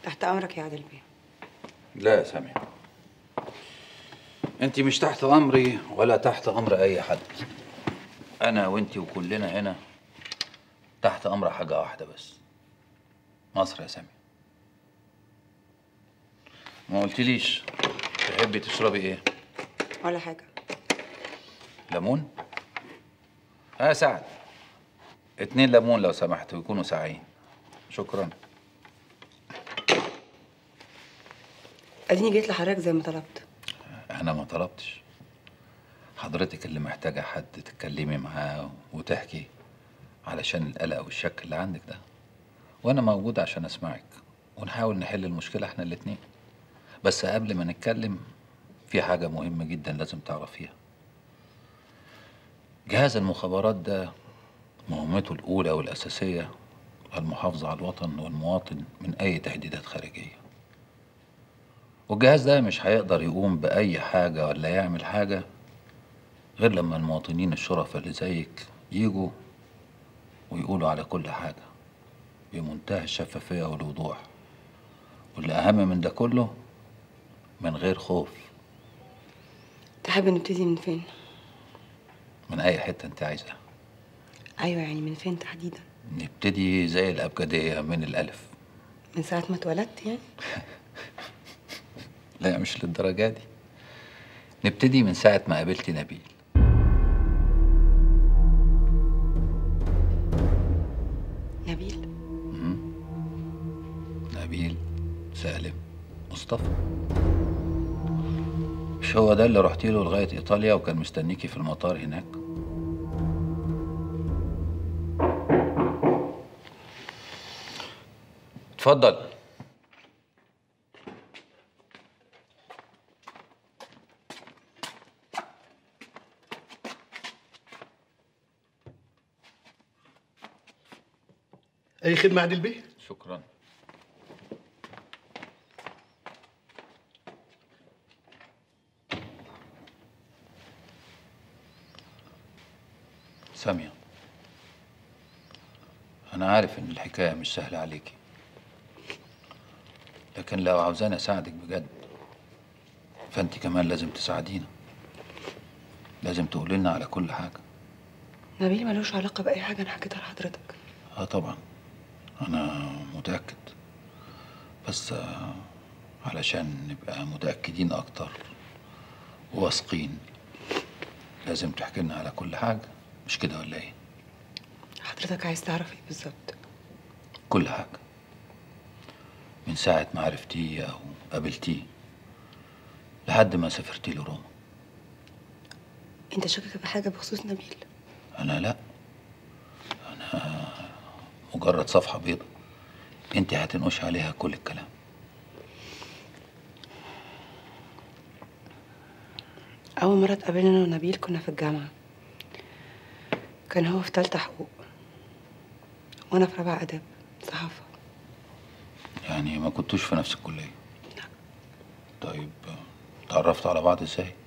تحت امرك يا عادل بيه. لا يا سامية، انت مش تحت امري ولا تحت امر اي حد. انا وانت وكلنا هنا تحت امر حاجة واحدة بس، مصر يا سامية. ما قلتليش تحبي تشربي ايه؟ ولا حاجه. ليمون؟ ها سعد، 2 ليمون لو سمحت ويكونوا ساقعين. شكرا. اديني جيت لحضرتك زي ما طلبت. انا ما طلبتش، حضرتك اللي محتاجة حد تتكلمي معاه وتحكي علشان القلق والشك اللي عندك ده، وانا موجود عشان اسمعك ونحاول نحل المشكلة احنا الاتنين. بس قبل ما نتكلم في حاجة مهمة جدا لازم تعرفيها. جهاز المخابرات ده مهمته الأولى والأساسية المحافظة على الوطن والمواطن من أي تهديدات خارجية، والجهاز ده مش هيقدر يقوم بأي حاجة ولا يعمل حاجة غير لما المواطنين الشرفاء اللي زيك يجوا ويقولوا على كل حاجة بمنتهى الشفافية والوضوح، واللي أهم من ده كله من غير خوف. تحب نبتدي من فين؟ من أي حتة أنت عايزها. ايوه يعني من فين تحديدا؟ نبتدي زي الأبجدية من الألف. من ساعه ما اتولدت يعني؟ لا مش للدرجة دي، نبتدي من ساعة ما قابلت نبيل. نبيل؟ نبيل، سالم، مصطفى. مش هو ده اللي رحتي له لغاية إيطاليا وكان مستنيكي في المطار هناك؟ اتفضل. أي خدمة عادل بيه؟ شكرا. سامية، أنا عارف إن الحكاية مش سهلة عليكي، لكن لو عاوزاني أساعدك بجد فأنت كمان لازم تساعدينا، لازم تقولي لنا على كل حاجة. نبيل ملوش علاقه باي حاجه انا حكيتها لحضرتك. طبعا أنا متأكد، بس علشان نبقى متأكدين أكتر وواثقين لازم تحكي لنا على كل حاجة، مش كده ولا إيه؟ حضرتك عايز تعرف ايه بالظبط؟ كل حاجة، من ساعة ما عرفتيه أو قابلتيه لحد ما سافرتي لروما. انت شاكك بحاجه بخصوص نبيل؟ أنا لأ، أنا مجرد صفحة بيضة أنت هتنقش عليها كل الكلام. اول مره اتقابلنا انا ونبيل كنا في الجامعه، كان هو في تالتة حقوق وانا في رابعه اداب صحافه. يعني ما كنتوش في نفس الكلية؟ لا. طيب تعرفتوا على بعض إزاي؟